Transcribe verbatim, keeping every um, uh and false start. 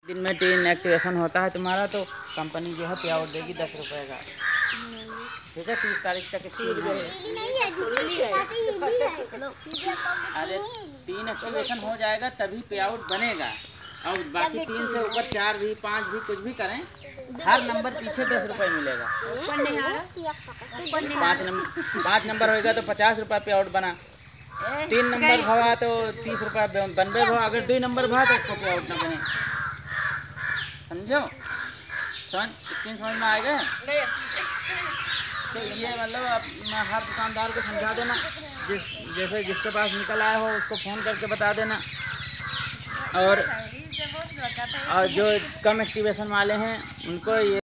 दिन में तीन एक्टिवेशन होता है तुम्हारा तो कंपनी जो है पे आउट देगी दस रुपये का। ठीक है, तीस तारीख तक इसकी अरे तीन एक्टिवेशन हो जाएगा तभी पे आउट बनेगा। और बाकी तीन से ऊपर चार भी पाँच भी कुछ भी करें, हर नंबर पीछे दस रुपये मिलेगा। पाँच नंबर पाँच नंबर होएगा तो पचास रुपये पे आउट बना। तीन नंबर भवा तो तीस रुपये बनबे भवा। अगर दो नंबर भवा तो उसको पे आउट ना बने। समझो? समझ स्क्रीन समझ में आएगा? तो ये मतलब आप हर दुकानदार को समझा देना, जिस जैसे जिसके पास निकल आया हो उसको फ़ोन करके बता देना। और और जो कम एक्टिवेशन वाले हैं उनको ये